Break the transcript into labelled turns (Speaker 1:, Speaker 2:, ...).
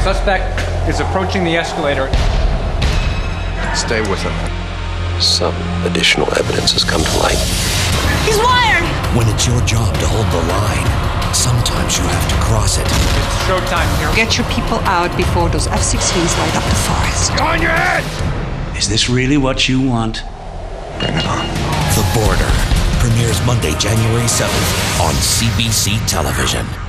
Speaker 1: Suspect is approaching the escalator.
Speaker 2: Stay with him.
Speaker 3: Some additional evidence has come to light.
Speaker 4: He's wired!
Speaker 5: When it's your job to hold the line, sometimes you have to cross it.
Speaker 1: It's showtime here.
Speaker 4: Get your people out before those F-16s light up the forest.
Speaker 1: Go on your head!
Speaker 6: Is this really what you want?
Speaker 2: Bring it on.
Speaker 5: The Border premieres Monday, January 7th on CBC Television.